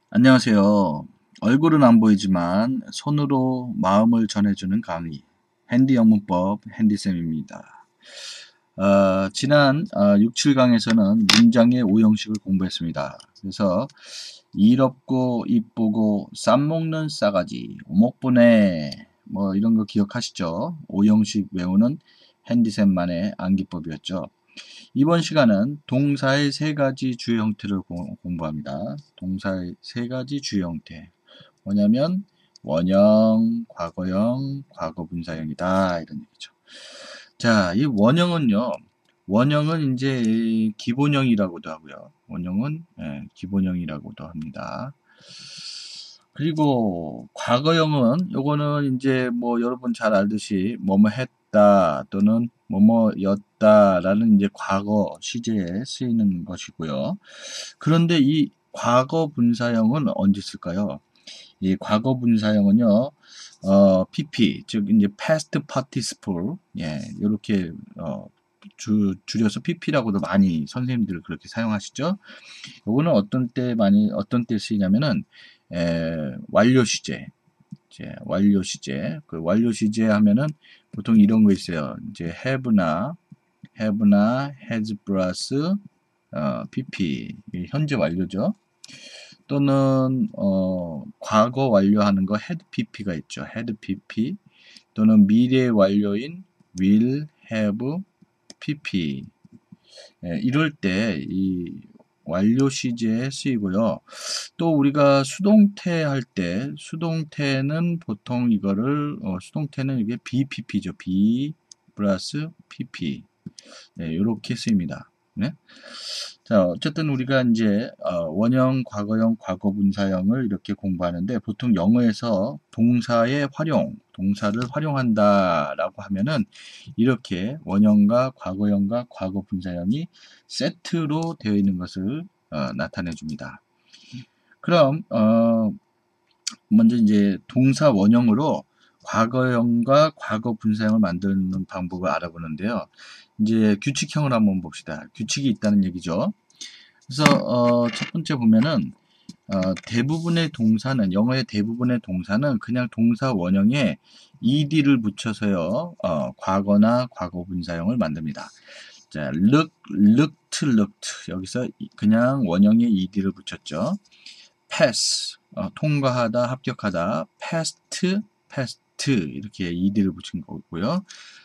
안녕하세요. 얼굴은 안 보이지만 손으로 마음을 전해주는 강의, 핸디 영문법 핸디쌤입니다. 지난 6, 7강에서는 문장의 오형식을 공부했습니다. 그래서 이롭고 이쁘고 쌈먹는 싸가지, 오목보네 뭐 이런 거 기억하시죠? 오형식 외우는 핸디쌤만의 암기법이었죠. 이번 시간은 동사의 세 가지 주요 형태를 공부합니다. 동사의 세 가지 주요 형태. 뭐냐면 원형, 과거형, 과거분사형이다. 이런 얘기죠. 자, 이 원형은요. 원형은 이제 기본형이라고도 하고요. 원형은 기본형이라고도 합니다. 그리고 과거형은 요거는 이제 뭐 여러분 잘 알듯이 뭐뭐 했다 또는 뭐뭐였다라는 이제 과거 시제에 쓰이는 것이고요. 그런데 이 과거 분사형은 언제 쓸까요? 이 과거 분사형은요, PP, 즉, 이제 past participle, 예, 요렇게, 줄여서 PP라고도 많이 선생님들 그렇게 사용하시죠? 요거는 어떤 때 쓰이냐면은, 완료 시제, 이제 완료 시제, 그 완료 시제 하면은 보통 이런 거 있어요. 이제 have나 has 플러스, PP, 현재 완료죠. 또는 과거 완료하는 거 had pp가 있죠. had pp 또는 미래 완료인 will have pp. 이럴 때 이 완료 시제에 쓰이고요. 또 우리가 수동태 할 때 수동태는 보통 이거를 수동태는 이게 bpp죠. b 플러스 pp. 이렇게 쓰입니다. 네? 자, 어쨌든 우리가 이제 원형, 과거형, 과거분사형을 이렇게 공부하는데 보통 영어에서 동사의 활용, 동사를 활용한다라고 하면은 이렇게 원형과 과거형과 과거분사형이 세트로 되어 있는 것을 나타내 줍니다. 그럼 먼저 이제 동사 원형으로 과거형과 과거분사형을 만드는 방법을 알아보는데요. 이제 규칙형을 한번 봅시다. 규칙이 있다는 얘기죠. 그래서 첫 번째 보면은 대부분의 동사는 영어의 대부분의 동사는 그냥 동사 원형에 ed를 붙여서요. 과거나 과거 분사형을 만듭니다. 자, looked 여기서 그냥 원형에 ed를 붙였죠. pass 통과하다, 합격하다. passed 이렇게 ed를 붙인 거고요.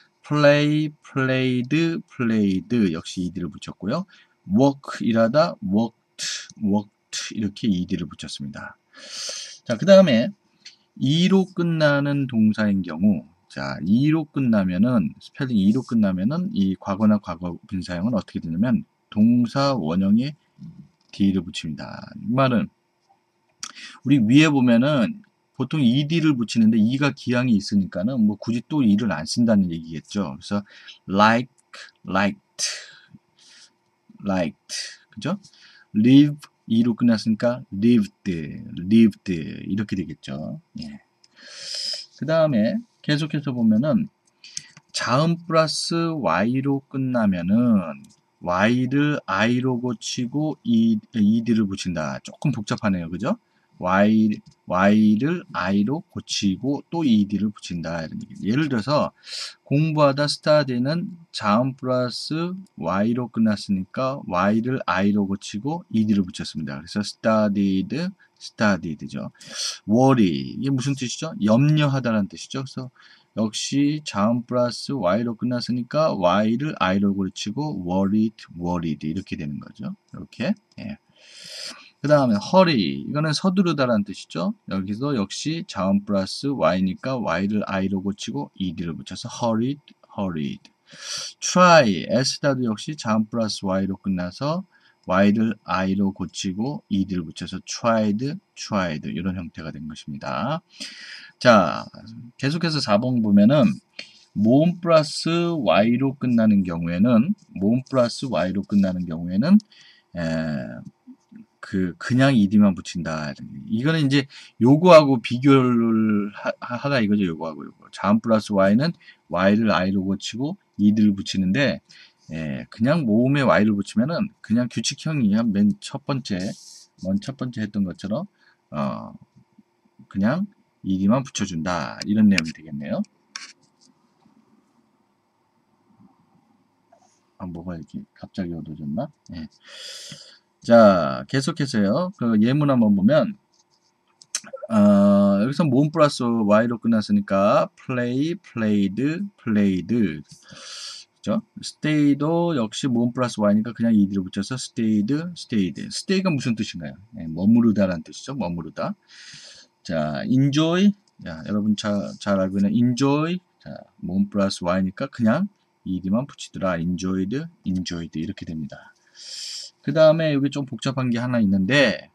played 역시 ed를 붙였고요. work 일하다 worked 이렇게 ed를 붙였습니다. 자, 그 다음에 e로 끝나는 동사인 경우 자, e로 끝나면은 스펠링 e로 끝나면은 이 과거나 과거 분사형은 어떻게 되냐면 동사 원형에 d를 붙입니다. 이 말은 우리 위에 보면은 보통 ed를 붙이는데 e가 기항이 있으니까는 뭐 굳이 또 e를 안 쓴다는 얘기겠죠. 그래서 liked, 그죠? live e로 끝났으니까 lived 이렇게 되겠죠. 예. 그 다음에 계속해서 보면은 자음 플러스 y로 끝나면은 y를 i로 고치고 ed를 붙인다. 조금 복잡하네요, 그죠? y를 i로 고치고 또 ed를 붙인다. 이런 얘기. 예를 들어서 공부하다 study는 자음 플러스 y로 끝났으니까 y를 i로 고치고 ed를 붙였습니다. 그래서 studied죠. worry 이게 무슨 뜻이죠? 염려하다라는 뜻이죠. 그래서 역시 자음 플러스 y로 끝났으니까 y를 i로 고치고 worried 이렇게 되는 거죠. 이렇게. 예. 그 다음에 hurry 이거는 서두르다라는 뜻이죠. 여기서 역시 자음 플러스 y니까 y를 i로 고치고 ed를 붙여서 hurried. try s다도 역시 자음 플러스 y로 끝나서 y를 i로 고치고 ed를 붙여서 tried 이런 형태가 된 것입니다. 자, 계속해서 4번 보면은 모음 플러스 y로 끝나는 경우에는 그냥 ed만 붙인다. 이거는 이제 요거하고 비교를 하다 이거죠. 요거. 자음 플러스 y는 y를 i로 고치고 ed를 붙이는데 그냥 모음에 y를 붙이면은 그냥 규칙형이 맨 첫 번째 했던 것처럼 그냥 ed만 붙여준다. 이런 내용이 되겠네요. 뭐가 이렇게 갑자기 어두워졌나? 예. 자, 계속해서요. 그 예문 한번 보면, 여기서 몸 플러스 y로 끝났으니까 play, played, played. 그죠? stay도 역시 몸 플러스 y니까 그냥 ed를 붙여서 stayed, stayed. stay가 무슨 뜻인가요? 예, 머무르다라는 뜻이죠. 머무르다. 자, enjoy. 자, 여러분 잘 알고 있는 enjoy. 자, 몸 플러스 y니까 그냥 ed만 붙이더라. enjoyed, enjoyed 이렇게 됩니다. 그 다음에 여기 좀 복잡한 게 하나 있는데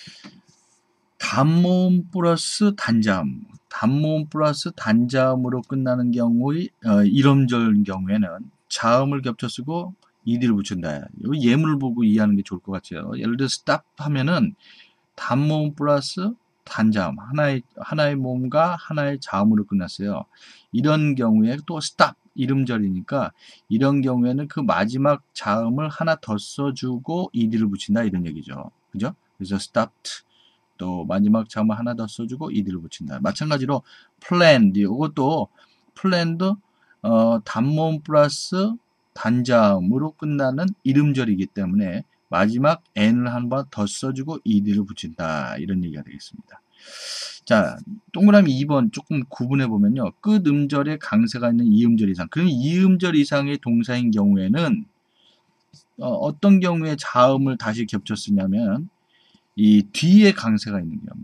단모음 플러스 단자음, 단모음 플러스 단자음으로 끝나는 경우의 이름절 경우에는 자음을 겹쳐 쓰고 ed를 붙인다. 이 예문을 보고 이해하는 게 좋을 것 같아요. 예를 들어 stop 하면은 단모음 플러스 단자음, 하나의 모음과 하나의 자음으로 끝났어요. 이런 경우에 또 stop 이름절이니까 이런 경우에는 그 마지막 자음을 하나 더 써주고 ed를 붙인다 이런 얘기죠. 그죠? 그래서 stopped 또 마지막 자음을 하나 더 써주고 ed를 붙인다. 마찬가지로 planned 이것도 planned 단모음 플러스 단자음으로 끝나는 이름절이기 때문에 마지막 n을 한 번 더 써주고 ed를 붙인다. 이런 얘기가 되겠습니다. 자, 동그라미 2번 조금 구분해 보면요. 끝 음절에 강세가 있는 이음절 이상. 그럼 이음절 이상의 동사인 경우에는 어떤 경우에 자음을 다시 겹쳐 쓰냐면 이 뒤에 강세가 있는 경우.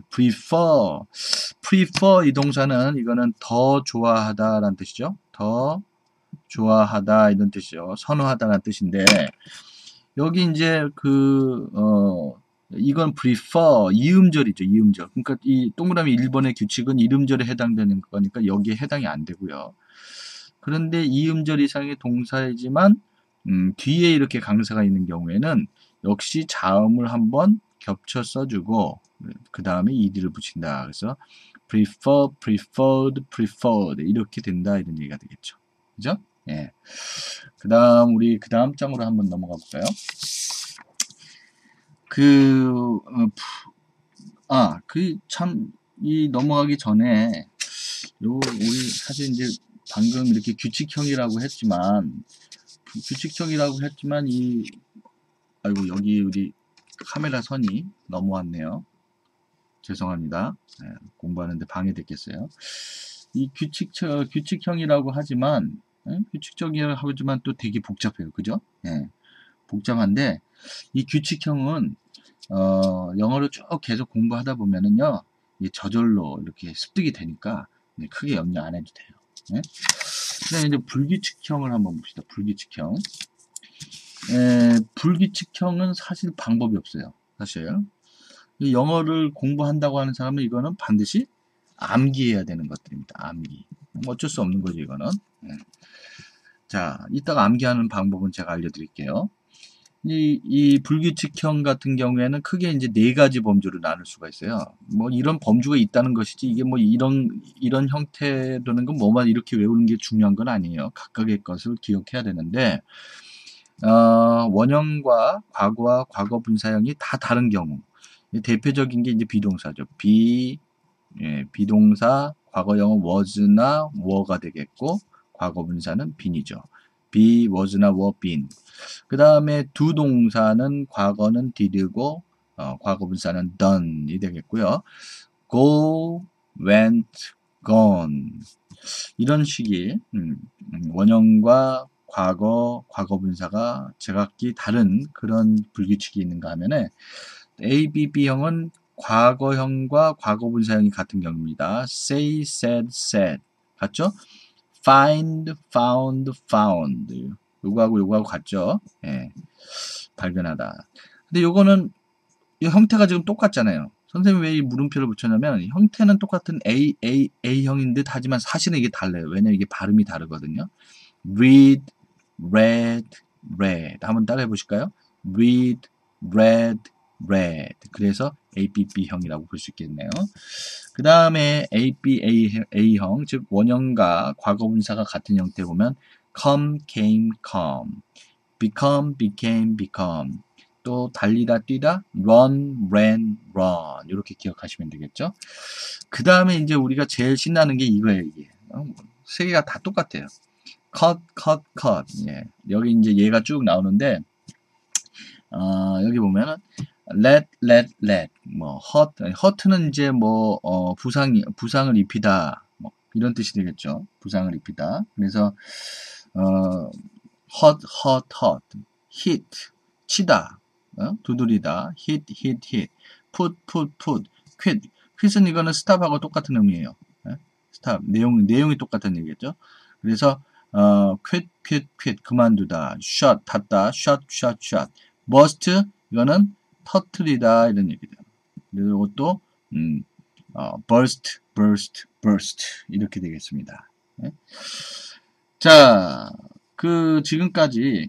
prefer 이 동사는 이거는 더 좋아하다라는 뜻이죠. 더 좋아하다 이런 뜻이죠. 선호하다라는 뜻인데 여기 이제 이건 prefer 이음절이죠. 이음절. 그러니까 이 동그라미 1번의 규칙은 이음절에 해당되는 거니까 여기에 해당이 안 되고요. 그런데 이음절 이상의 동사이지만 뒤에 이렇게 강세가 있는 경우에는 역시 자음을 한번 겹쳐 써주고 그 다음에 ed를 붙인다. 그래서 prefer, preferred, preferred 이렇게 된다 이런 얘기가 되겠죠. 그죠? 예. 그 다음 장으로 한번 넘어가 볼까요? 넘어가기 전에, 우리 사실 이제 방금 이렇게 규칙형이라고 했지만, 아이고, 여기 우리 카메라 선이 넘어왔네요. 죄송합니다. 네, 공부하는데 방해됐겠어요. 이 규칙형이라고 하지만, 규칙적이라고 하지만 또 되게 복잡해요. 그죠? 예. 복잡한데, 이 규칙형은 영어를 쭉 계속 공부하다 보면은요, 저절로 이렇게 습득이 되니까 크게 염려 안 해도 돼요. 네? 그다음에 이제 불규칙형을 한번 봅시다. 불규칙형. 불규칙형은 사실 방법이 없어요. 사실. 영어를 공부한다고 하는 사람은 이거는 반드시 암기해야 되는 것들입니다. 암기. 어쩔 수 없는 거죠, 이거는. 자, 이따가 암기하는 방법은 제가 알려드릴게요. 이 불규칙형 같은 경우에는 크게 이제 4가지 범주로 나눌 수가 있어요. 뭐 이런 범주가 있다는 것이지 이게 뭐 이런 형태라는 건 뭐만 이렇게 외우는 게 중요한 건 아니에요. 각각의 것을 기억해야 되는데 원형과 과거와 과거 분사형이 다 다른 경우 대표적인 게 이제 비동사죠. 비동사 과거형은 was나 were가 되겠고 과거 분사는 been이죠. be, was나 were, been. 그 다음에 두 동사는 과거는 did고 과거 분사는 done이 되겠고요. go, went, gone 이런 식의 원형과 과거 분사가 제각기 다른 그런 불규칙이 있는가 하면은 ABB형은 과거형과 과거 분사형이 같은 경우입니다. say, said, said 같죠? find, found, found 요거하고 같죠? 예. 발견하다. 근데 요거는 이 형태가 지금 똑같잖아요. 선생님이 왜 이 물음표를 붙였냐면 형태는 똑같은 A형인 듯 하지만 사실은 이게 달라요. 왜냐면 이게 발음이 다르거든요. read, read, read 한번 따라해 보실까요? read, read, read 그래서 ABB형이라고 볼 수 있겠네요. 그 다음에 ABA형 즉 원형과 과거 분사가 같은 형태 보면 come, came, come become, became, become 또 달리다 뛰다 run, ran, run 이렇게 기억하시면 되겠죠. 그 다음에 이제 우리가 제일 신나는 게 이거예요. 이게 세 개가 다 똑같아요. cut, cut, cut. 예. 여기 이제 얘가 쭉 나오는데 여기 보면은 let 뭐 hurt는 이제 뭐 부상을 입히다 뭐 이런 뜻이 되겠죠. 부상을 입히다. 그래서 hurt, hit 치다, 두드리다, hit, put, quit은 이거는 stop하고 똑같은 의미예요. stop 내용이 똑같은 얘기겠죠. 그래서 quit 그만두다, shut 닫다, shut burst 이거는 터트리다 이런 얘기죠. 그리고 또 burst 이렇게 되겠습니다. 네? 자, 지금까지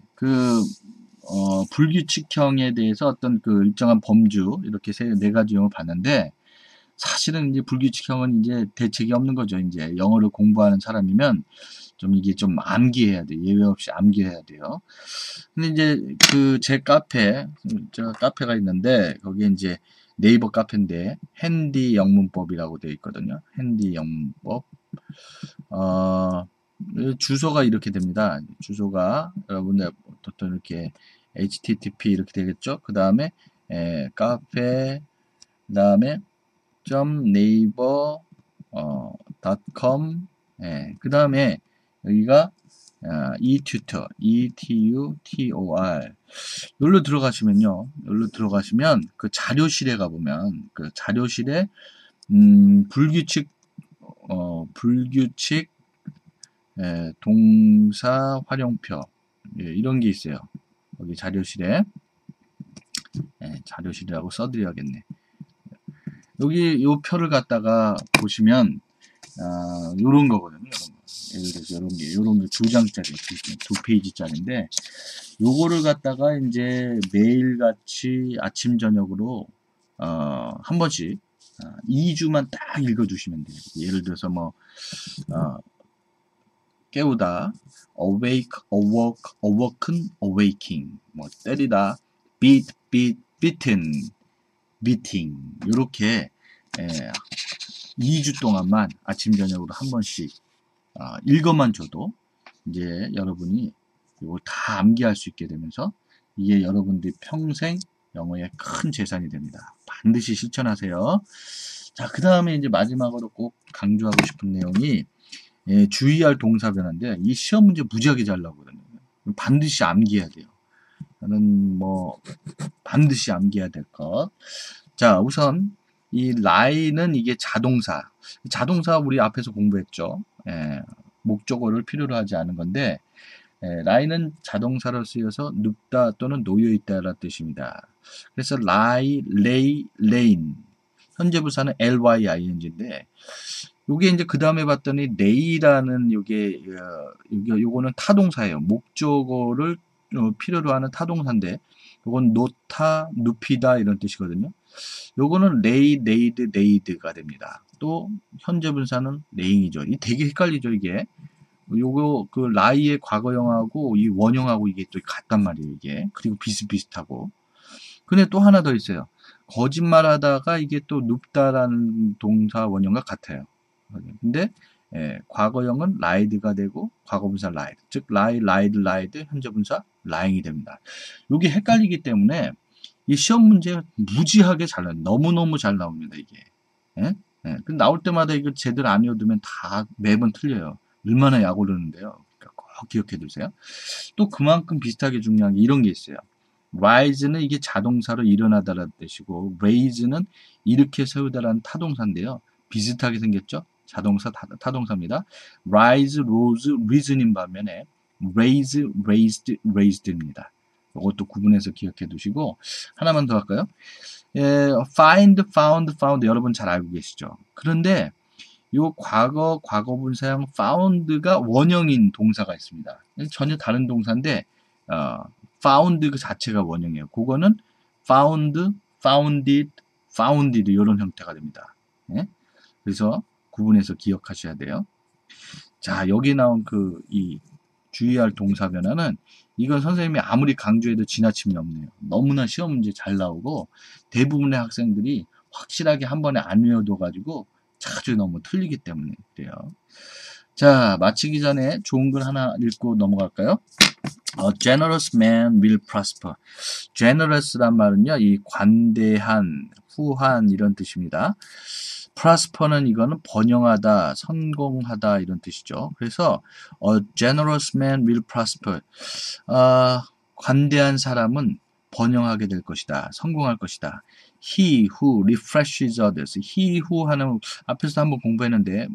불규칙형에 대해서 어떤 일정한 범주 이렇게 네 가지 용어를 봤는데 사실은 이제 불규칙형은 이제 대책이 없는 거죠. 이제 영어를 공부하는 사람이면 이게 좀 암기해야 돼. 예외 없이 암기해야 돼요. 근데 이제 제 카페가 있는데 거기에 이제 네이버 카페인데 핸디 영문법이라고 되어 있거든요. 핸디 영문법. 주소가 이렇게 됩니다. 주소가 여러분들 어떤 이렇게 http 이렇게 되겠죠. 그 다음에 카페 그 다음에 naver.com 그 다음에 여기가 etutor 여기로 들어가시면요. 여기로 들어가시면 그 자료실에 가보면 그 자료실에 불규칙 동사 활용표 이런 게 있어요. 여기 자료실에 자료실이라고 써드려야겠네. 여기 요 표를 갖다가 보시면 요런 거거든요. 예를 들어서 요런 게 두 장짜리, 두 페이지짜리인데 요거를 갖다가 이제 매일같이 아침 저녁으로 한 번씩 2주만 딱 읽어주시면 돼요. 예를 들어서 뭐 깨우다, awake, awoken, awaking, 뭐 때리다, beaten, beating 이렇게 2주 동안만 아침 저녁으로 한 번씩 읽어만 줘도 이제 여러분이 이걸 다 암기할 수 있게 되면서 이게 여러분들이 평생 영어의 큰 재산이 됩니다. 반드시 실천하세요. 자, 그 다음에 이제 마지막으로 꼭 강조하고 싶은 내용이 주의할 동사 변화인데 이 시험 문제 무지하게 잘 나오거든요. 반드시 암기해야 돼요. 저는 뭐 반드시 암기해야 될 것. 자, 우선 이 lie는 이게 자동사 우리 앞에서 공부했죠. 목적어를 필요로 하지 않은 건데 lie는 자동사로 쓰여서 눕다 또는 놓여있다라는 뜻입니다. 그래서 lie, lay, lain 현재 부사는 lying인데 요게 이제 그 다음에 봤더니 lay라는 요거는 타동사예요. 목적어를 필요로 하는 타동사인데 요건 놓다, 눕히다 이런 뜻이거든요. 요거는 lay, laid, laid가 됩니다. 또 현재 분사는 laying이죠. 이 되게 헷갈리죠, 이게. 요거 lie의 과거형하고 이 원형하고 이게 또 같단 말이에요, 이게. 그리고 비슷비슷하고. 근데 또 하나 더 있어요. 거짓말하다가 이게 또 눕다라는 동사 원형과 같아요. 근데 과거형은 lied가 되고 과거분사 lied, 즉 lie, lied, 현재분사 lying이 됩니다. 이게 헷갈리기 때문에 이 시험 문제 무지하게 잘 나와요. 너무너무 잘 나옵니다, 이게. 나올 때마다 이거 제대로 안 외워두면 다 매번 틀려요. 얼마나 약 오르는데요. 그러니까 꼭 기억해 두세요. 또 그만큼 비슷하게 중요한 게 이런 게 있어요. rise는 이게 자동사로 일어나다라는 뜻이고 raise는 일으켜 세우다라는 타동사인데요. 비슷하게 생겼죠? 자동사, 타동사입니다. rise, rose, reason인 반면에 raise, raised, raised입니다. 이것도 구분해서 기억해 두시고 하나만 더 할까요? find, found 여러분 잘 알고 계시죠? 그런데 요 과거분사형 found가 원형인 동사가 있습니다. 전혀 다른 동사인데 found 그 자체가 원형이에요. 그거는 found, founded 이런 형태가 됩니다. 그래서 구분해서 기억하셔야 돼요. 자, 여기 나온 이 주의할 동사 변화는 이건 선생님이 아무리 강조해도 지나침이 없네요. 너무나 시험 문제 잘 나오고 대부분의 학생들이 확실하게 한 번에 안 외워둬가지고 자주 너무 틀리기 때문에 그래요. 자, 마치기 전에 좋은 글 하나 읽고 넘어갈까요? A generous man will prosper. generous란 말은요, 이 관대한, 후한 이런 뜻입니다. prosper는 이거는 번영하다, 성공하다 이런 뜻이죠. 그래서 a generous man will prosper. 관대한 사람은 번영하게 될 것이다. 성공할 것이다. He who refreshes others. He who 하는 앞에서 한번 공부했는데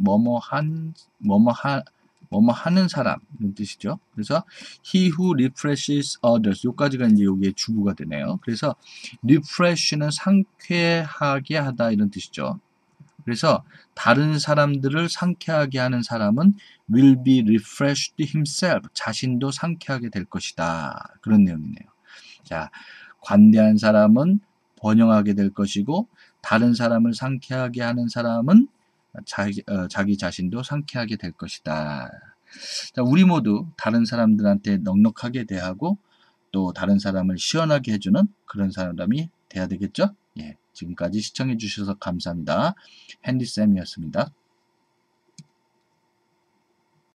뭐뭐 하는 사람 이런 뜻이죠. 그래서 he who refreshes others 요까지가 이제 여기에 주부가 되네요. 그래서 refresh는 상쾌하게 하다 이런 뜻이죠. 그래서 다른 사람들을 상쾌하게 하는 사람은 will be refreshed himself. 자신도 상쾌하게 될 것이다. 그런 내용이네요. 자, 관대한 사람은 번영하게 될 것이고 다른 사람을 상쾌하게 하는 사람은 자기 자신도 상쾌하게 될 것이다. 자, 우리 모두 다른 사람들한테 넉넉하게 대하고 또 다른 사람을 시원하게 해주는 그런 사람이 돼야 되겠죠? 예, 지금까지 시청해 주셔서 감사합니다. 핸디쌤이었습니다.